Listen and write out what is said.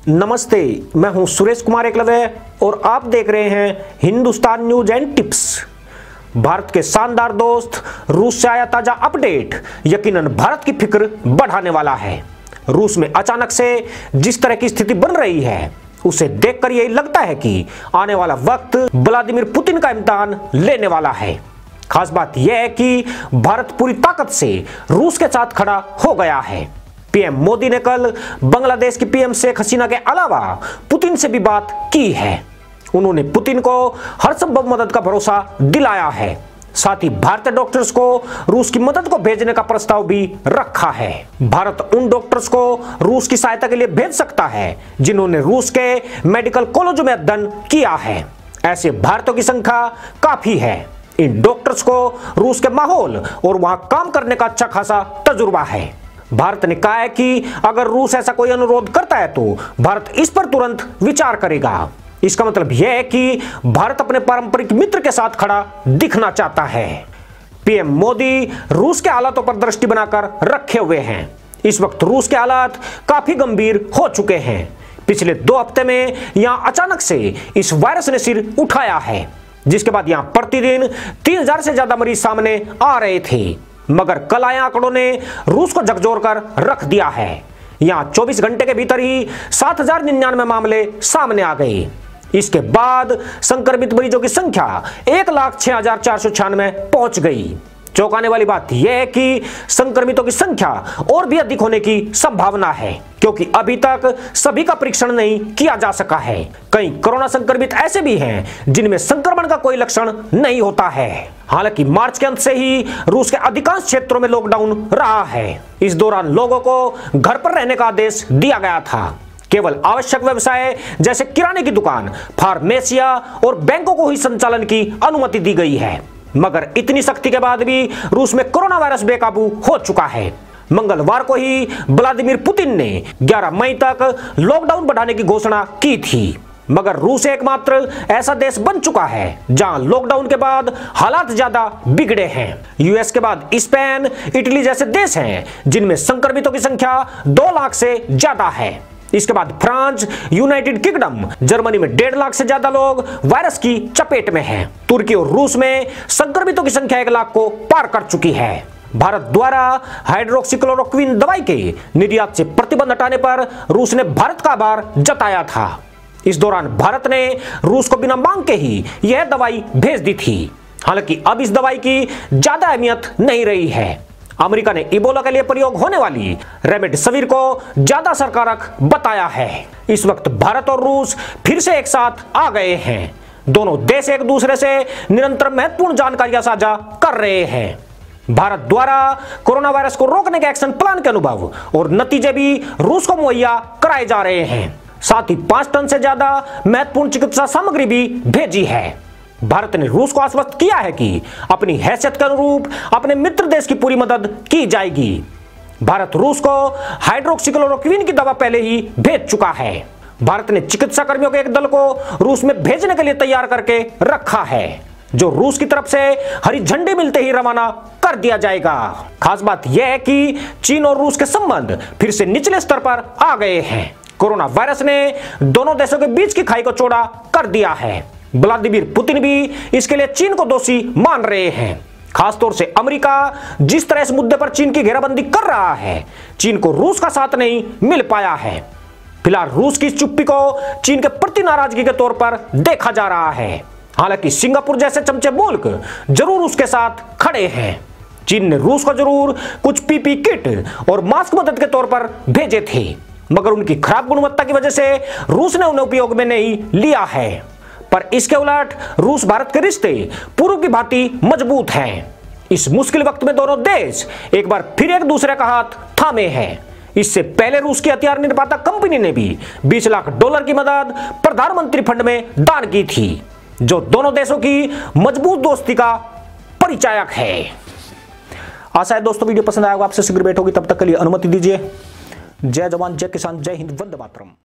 नमस्ते, मैं हूं सुरेश कुमार एकलव्य और आप देख रहे हैं Hindustan news and tips. Bharat के शानदार दोस्त रूस से आया ताजा अपडेट यकीनन भारत की फिक्र बढ़ाने वाला है। रूस में अचानक से जिस तरह की स्थिति बन रही है उसे देखकर यही लगता है कि आने वाला वक्त व्लादिमीर पुतिन का इम्तिहान लेने वाला है। खास बात यह है कि भारत पूरी ताकत से रूस के साथ खड़ा हो गया है। पीएम मोदी ने कल बांग्लादेश की पीएम शेख हसीना के अलावा पुतिन से भी बात की है। उन्होंने पुतिन को हर संभव मदद का भरोसा दिलाया है। साथ ही भारतीय डॉक्टर्स को रूस की मदद को भेजने का प्रस्ताव भी रखा है। भारत उन डॉक्टर्स को रूस की सहायता के लिए भेज सकता है जिन्होंने रूस के मेडिकल कॉलेजों में अध्ययन किया है। ऐसे भारतीयों की संख्या काफी है। इन डॉक्टर्स को रूस के माहौल और वहां काम करने का अच्छा खासा तजुर्बा है। भारत ने कहा है कि अगर रूस ऐसा कोई अनुरोध करता है तो भारत इस पर तुरंत विचार करेगा। इसका मतलब यह है कि भारत अपने पारंपरिक मित्र के साथ खड़ा दिखना चाहता है। पीएम मोदी रूस के हालातों पर दृष्टि बनाकर रखे हुए हैं। इस वक्त रूस के हालात काफी गंभीर हो चुके हैं। पिछले 2 हफ्ते में यहां अचानक से इस वायरस ने सिर उठाया है, जिसके बाद यहां प्रतिदिन 3000 से ज्यादा मरीज सामने आ रहे थे। मगर कल आए आंकड़ों ने रूस को झकझोर कर रख दिया है। यहां 24 घंटे के भीतर ही 7099 मामले सामने आ गए। इसके बाद संक्रमित मरीजों की संख्या 1,06,496 पहुंच गई। चौंकाने वाली बात यह है कि संक्रमितों की संख्या और भी अधिक होने की संभावना है, क्योंकि अभी तक सभी का परीक्षण नहीं किया जा सका है। कई कोरोना संक्रमित ऐसे भी हैं जिनमें संक्रमण का कोई लक्षण नहीं होता है। हालांकि मार्च के अंत से ही रूस के अधिकांश क्षेत्रों में लॉकडाउन रहा है। इस दौरान लोगों को घर पर रहने का आदेश दिया गया था। केवल आवश्यक व्यवसाय जैसे किराने की दुकान, फार्मेसिया और बैंकों को ही संचालन की अनुमति दी गई है। मगर इतनी सख्ती के बाद भी रूस में कोरोना वायरस बेकाबू हो चुका है। मंगलवार को ही व्लादिमीर पुतिन ने 11 मई तक लॉकडाउन बढ़ाने की घोषणा की थी। मगर रूस एकमात्र ऐसा देश बन चुका है जहां लॉकडाउन के बाद हालात ज्यादा बिगड़े हैं। यूएस के बाद स्पेन, इटली जैसे देश हैं जिनमें संक्रमितों की संख्या 2 लाख से ज्यादा है। इसके बाद फ्रांस, यूनाइटेड किंगडम, जर्मनी में 1.5 लाख से ज्यादा लोग वायरस की चपेट में हैं। तुर्की और रूस में संक्रमितों की संख्या 1 लाख को पार कर चुकी है। भारत द्वारा हाइड्रोक्सीक्लोरोक्विन दवाई के निर्यात से प्रतिबंध हटाने पर रूस ने भारत का आभार जताया था। इस दौरान भारत ने रूस को बिना मांग के ही यह दवाई भेज दी थी। हालांकि अब इस दवाई की ज्यादा अहमियत नहीं रही है। अमेरिका ने इबोला के लिए प्रयोग होने वाली रेमडेसिविर को ज्यादा असरकारक बताया है। इस वक्त भारत और रूस फिर से एक साथ आ गए हैं। दोनों देश एक दूसरे से निरंतर महत्वपूर्ण जानकारियां साझा कर रहे हैं। भारत द्वारा कोरोना वायरस को रोकने के एक्शन प्लान के अनुभव और नतीजे भी रूस को मुहैया कराए जा रहे हैं। साथ ही 5 टन से ज्यादा महत्वपूर्ण चिकित्सा सामग्री भी भेजी है। भारत ने रूस को आश्वस्त किया है कि अपनी हैसियत के अनुरूप अपने मित्र देश की पूरी मदद की जाएगी। भारत रूस को हाइड्रोक्सीक्लोरोक्विन की दवा पहले ही भेज चुका है। भारत ने चिकित्सा कर्मियों के एक दल को रूस में भेजने के लिए तैयार करके रखा है, जो रूस की तरफ से हरी झंडी मिलते ही रवाना कर दिया जाएगा। खास बात यह है कि चीन और रूस के संबंध फिर से निचले स्तर पर आ गए हैं। कोरोना वायरस ने दोनों देशों के बीच की खाई को चौड़ा कर दिया है। व्लादिमीर पुतिन भी इसके लिए चीन को दोषी मान रहे हैं। खासतौर से अमेरिका जिस तरह इस मुद्दे पर चीन की घेराबंदी कर रहा है, चीन को रूस का साथ नहीं मिल पाया है। फिलहाल रूस की इस चुप्पी को चीन के प्रति नाराजगी के तौर पर देखा जा रहा है। हालांकि सिंगापुर जैसे चमचे मुल्क जरूर उसके साथ खड़े हैं। चीन ने रूस को जरूर कुछ पीपी किट और मास्क मदद के तौर पर भेजे थे, मगर उनकी खराब गुणवत्ता की वजह से रूस ने उन्हें उपयोग में नहीं लिया है। पर इसके उलट रूस भारत के रिश्ते पूर्व की भांति मजबूत हैं। इस मुश्किल वक्त में दोनों देश एक बार फिर एक दूसरे का हाथ थामे हैं। इससे पहले रूस की हथियार निर्माता कंपनी ने भी $20 लाख की मदद प्रधानमंत्री फंड में दान की थी, जो दोनों देशों की मजबूत दोस्ती का परिचायक है। आशा है दोस्तों वीडियो पसंद आएगा, आपसे शीघ्र भेंट होगी। तब तक के लिए अनुमति दीजिए। जय जवान, जय किसान, जय हिंद, वंदे मातरम।